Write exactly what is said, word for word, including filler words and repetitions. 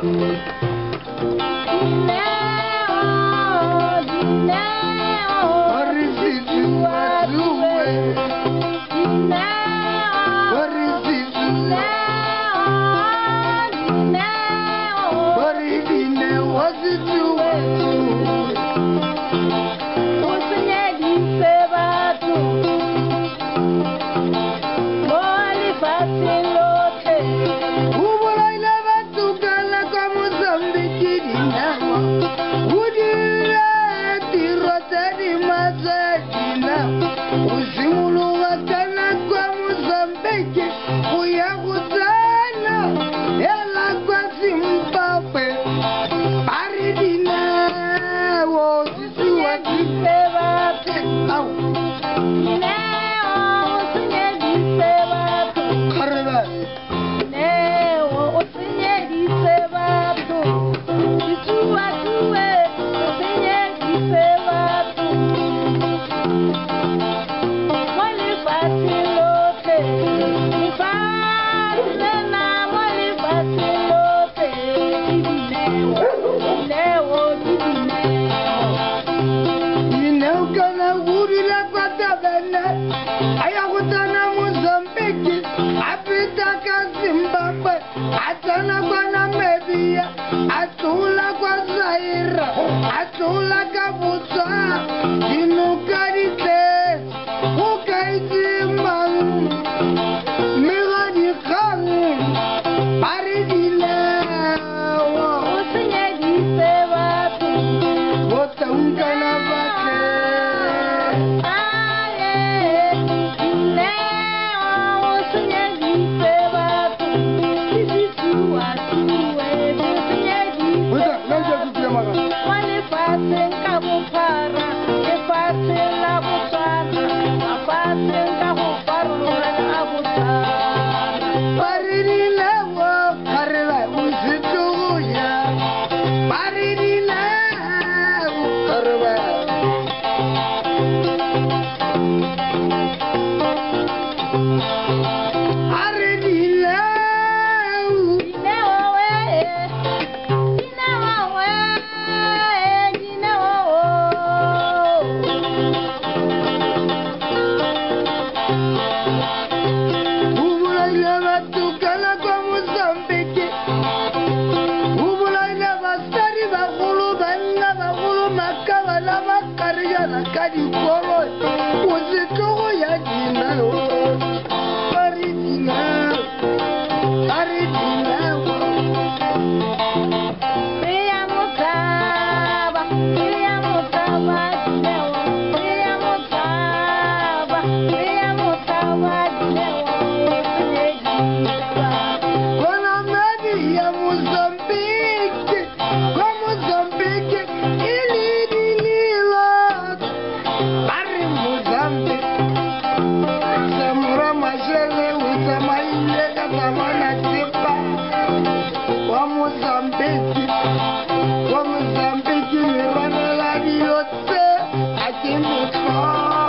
Atula kwa Zaira, atula kwa Botswana, inukarite, ukaiti mangu, mirani kangu, paridile, usinye dise watu, wota unkana bate, aye, Dineo, usinye dise watu, isisu watu, usinye dise watu, wale fasen kabupara, e fasen la Botswana, a fasen kabupara, a Botswana. paridile wo, karela usituya, paridile wo, karela. Kadi koro, uzito ya Dineo, ari Dineo, ari Dineo. Pia mutaba, pia mutaba Dineo, pia mutaba, pia mutaba Dineo, usinye dise watu. Kona medi ya Mozambique, kwa Mozambique, ili dililo. Bari Mozambique, samura mashele utamaile katamana tipa. Kwa Mozambique, kwa Mozambique, mirana la diote, akimikwa.